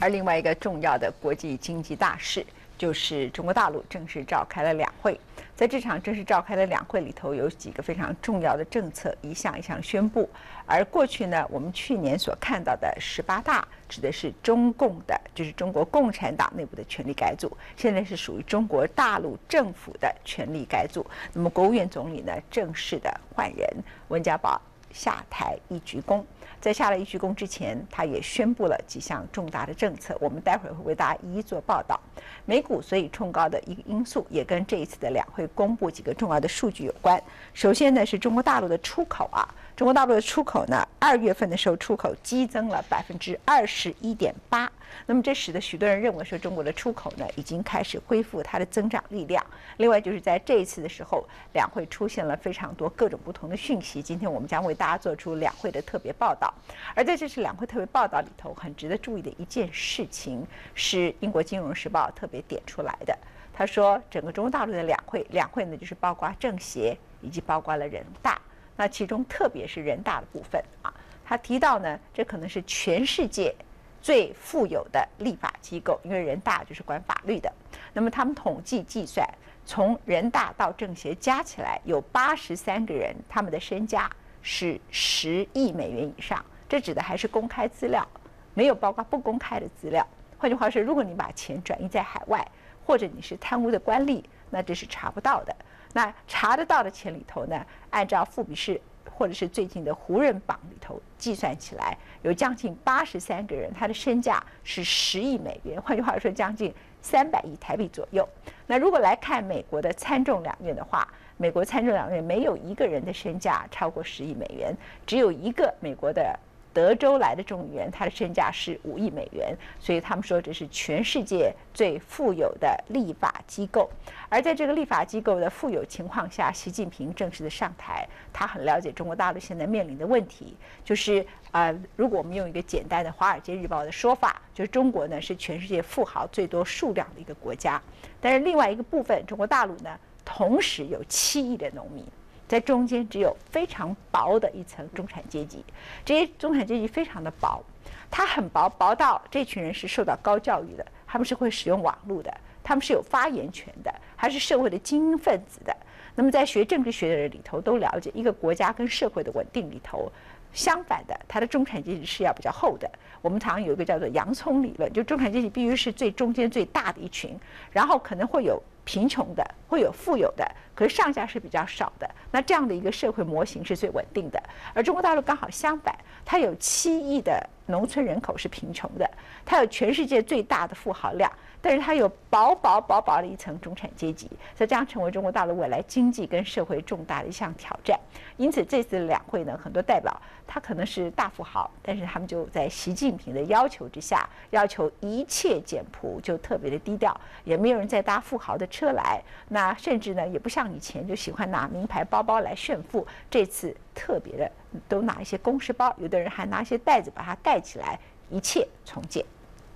而另外一个重要的国际经济大事，就是中国大陆正式召开了两会。在这场正式召开的两会里头，有几个非常重要的政策一项一项宣布。而过去呢，我们去年所看到的18大，指的是中共的，就是中国共产党内部的权力改组，现在是属于中国大陆政府的权力改组。那么国务院总理呢，正式的换人，温家宝下台一鞠躬。在下了一鞠躬之前，他也宣布了几项重大的政策，我们待会儿会为大家一一做报道。美股所以冲高的一个因素，也跟这一次的两会公布几个重要的数据有关。首先呢，是中国大陆的出口啊，中国大陆的出口呢，2月份的时候出口激增了21.8%，那么这使得许多人认为说中国的出口呢已经开始恢复它的增长力量。另外就是在这一次的时候，两会出现了非常多各种不同的讯息，今天我们将为大家做出两会的特别报道。而在这次两会特别报道里头，很值得注意的一件事情是英国金融时报特别点出来的。他说，整个中国大陆的两会呢，就是包括政协以及包括了人大。那其中特别是人大的部分啊，他提到呢，这可能是全世界最富有的立法机构，因为人大就是管法律的。那么他们统计计算，从人大到政协加起来有83个人，他们的身价是10亿美元以上。这指的还是公开资料，没有包括不公开的资料。换句话说，如果你把钱转移在海外，或者你是贪污的官吏，那这是查不到的。那查得到的钱里头呢，按照富比士或者是最近的胡润榜里头计算起来，有将近83个人，他的身价是10亿美元，换句话说，将近300亿台币左右。那如果来看美国的参众两院的话，美国参众两院没有一个人的身价超过10亿美元，只有一个美国的德州来的众议员，他的身价是5亿美元，所以他们说这是全世界最富有的立法机构。而在这个立法机构的富有情况下，习近平正式的上台，他很了解中国大陆现在面临的问题，就是如果我们用一个简单的《华尔街日报》的说法，就是中国呢是全世界富豪最多数量的一个国家，但是另外一个部分，中国大陆呢同时有7亿的农民。在中间只有非常薄的一层中产阶级，这些中产阶级非常的薄，它很薄，薄到这群人是受到高教育的，他们是会使用网络的，他们是有发言权的，还是社会的精英分子的。那么在学政治学的人里头都了解，一个国家跟社会的稳定里头，相反的，它的中产阶级是要比较厚的。我们常有一个叫做洋葱理论，就中产阶级必须是最中间最大的一群，然后可能会有贫穷的，会有富有的，可是上下是比较少的。那这样的一个社会模型是最稳定的。而中国大陆刚好相反，它有7亿的农村人口是贫穷的，它有全世界最大的富豪量，但是它有薄的一层中产阶级，所以这样成为中国大陆未来经济跟社会重大的一项挑战。因此这次的两会呢，很多代表他可能是大富豪，但是他们就在习近平的要求之下，要求一切简朴，就特别的低调，也没有人再搭富豪的车来，那甚至呢也不像以前就喜欢拿名牌包包来炫富，这次特别的都拿一些公事包，有的人还拿一些袋子把它盖起来，一切从简。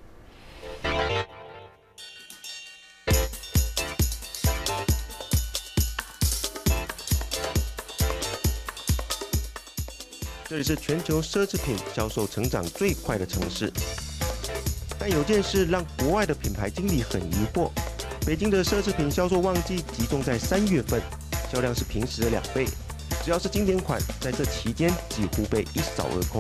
这里是全球奢侈品销售成长最快的城市，但有件事让国外的品牌经理很疑惑：北京的奢侈品销售旺季集中在3月份，销量是平时的2倍，只要是经典款，在这期间几乎被一扫而空。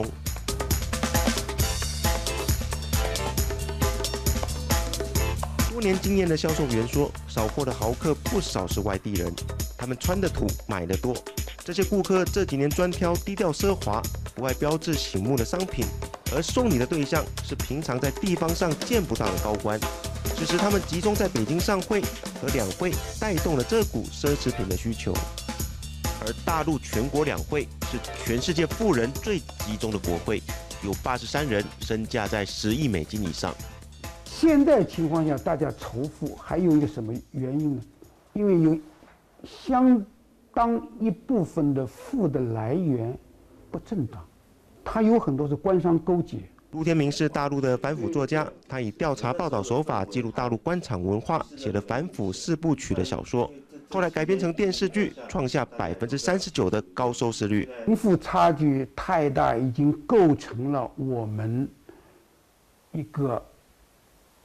多年经验的销售员说，扫货的豪客不少是外地人，他们穿得土，买得多。这些顾客这几年专挑低调奢华、不爱标志醒目的商品，而送礼的对象是平常在地方上见不到的高官。此时他们集中在北京上会和两会，带动了这股奢侈品的需求。而大陆全国两会是全世界富人最集中的国会，有83人身价在10亿美金以上。 现在情况下，大家仇富还有一个什么原因呢？因为有相当一部分的富的来源不正当，它有很多是官商勾结。 陆天明是大陆的反腐作家，他以调查报道手法记录大陆官场文化，写了反腐4部曲的小说，后来改编成电视剧，创下39%的高收视率。 贫富差距太大，已经构成了我们一个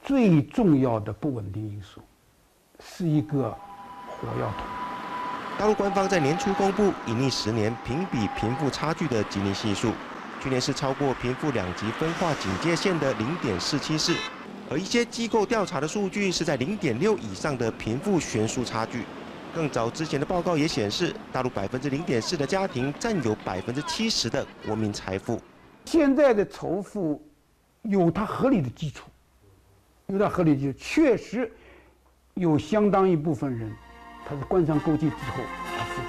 最重要的不稳定因素是一个火药桶。 大陆官方在年初公布隐匿10年评比贫富差距的吉尼系数，去年是超过贫富2级分化警戒线的0.474，而一些机构调查的数据是在0.6以上的贫富悬殊差距。更早之前的报告也显示，大陆0.4%的家庭占有70%的国民财富。 现在的仇富有它合理的基础，确实有相当一部分人，他是官商勾结之后他富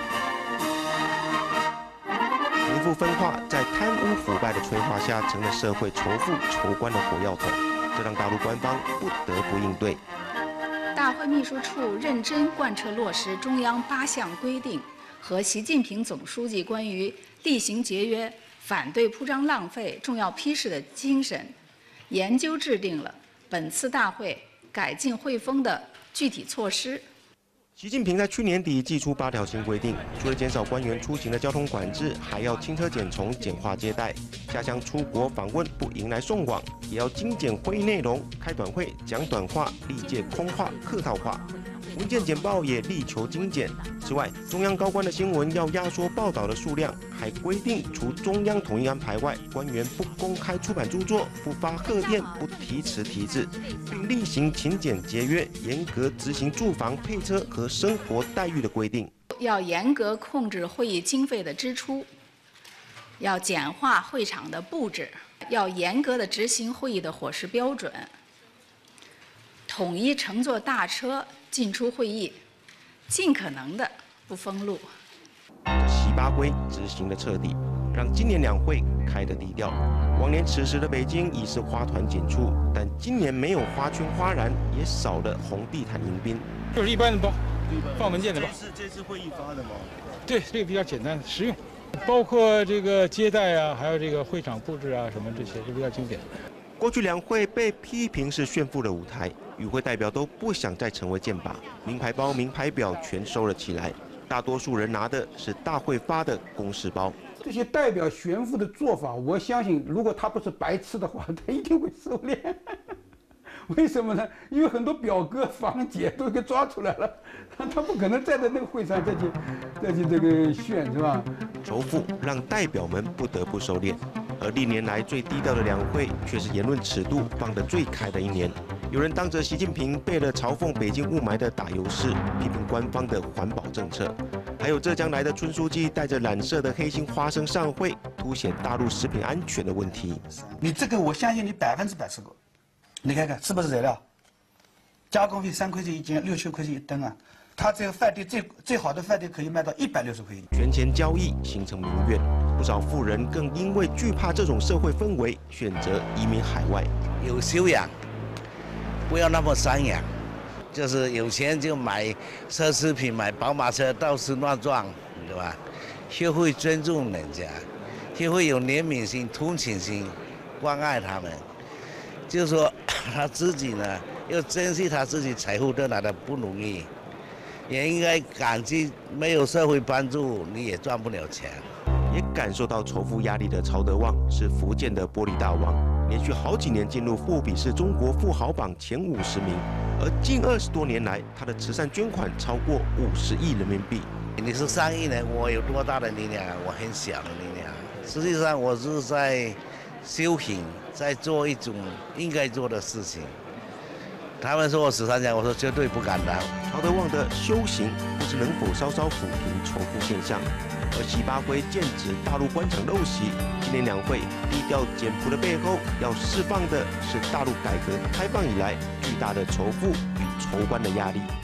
起来。 贫富分化在贪污腐败的催化下，成了社会仇富仇官的火药桶，这让大陆官方不得不应对。 大会秘书处认真贯彻落实中央8项规定和习近平总书记关于厉行节约、反对铺张浪费重要批示的精神，研究制定了本次大会改进汇丰的具体措施。 习近平在去年底祭出8条新规定，除了减少官员出行的交通管制，还要轻车简从、简化接待，下乡出国访问不迎来送往，也要精简会议内容，开短会讲短话，历届空话、客套话。文件简报也力求精简。此外，中央高官的新闻要压缩报道的数量，还规定除中央统一安排外，官员不公开出版著作，不发贺电，不题词题字，并厉行勤俭节约，严格执行住房、配车和生活待遇的规定。 要严格控制会议经费的支出，要简化会场的布置，要严格的执行会议的伙食标准，统一乘坐大车进出会议，尽可能的不封路。 这习8规执行的彻底，让今年2会开得低调。往年此时的北京已是花团锦簇，但今年没有花圈花篮，也少了红地毯迎宾。 就是一般的包，放文件的包。 这次会议发的吗？ 对，这个比较简单实用，包括这个接待啊，还有这个会场布置啊，什么这些都比较经典。 过去2会被批评是炫富的舞台，与会代表都不想再成为箭靶，名牌包、名牌表全收了起来。大多数人拿的是大会发的公事包。 这些代表炫富的做法，我相信，如果他不是白痴的话，他一定会收敛。为什么呢？因为很多表哥房姐都给抓出来了，他不可能再在那个会上再去这个炫，是吧？ 仇富让代表们不得不收敛，而历年来最低调的2会，却是言论尺度放得最开的一年。有人当着习近平背了嘲讽北京雾霾的打油诗，批评官方的环保政策；还有浙江来的村书记带着染色的黑心花生上会，凸显大陆食品安全的问题。 你这个，我相信你100%吃过。你看看是不是材料？加工费3块钱一斤，6、7块钱一吨啊！他这个饭店最好的饭店可以卖到160块钱。 权钱交易形成民怨，不少富人更因为惧怕这种社会氛围，选择移民海外。 有修养，不要那么张扬，就是有钱就买奢侈品，买宝马车到处乱撞，对吧？学会尊重人家，学会有怜悯心、同情心，关爱他们。就是说，他自己呢，要珍惜他自己财富得来的不容易，也应该感激没有社会帮助，你也赚不了钱。 也感受到仇富压力的曹德旺是福建的玻璃大王，连续好几年进入富比士中国富豪榜前50名，而近20多年来，他的慈善捐款超过50亿人民币。 你是3亿人，我有多大的力量？我很小的力量。实际上，我是在修行，在做一种应该做的事情。他们说我慈善家，我说绝对不敢当。 曹德旺的修行不知能否稍稍抚平仇富现象，而习8规剑指大陆官场陋习。今年2会低调简朴的背后，要释放的是大陆改革开放以来巨大的仇富与仇官的压力。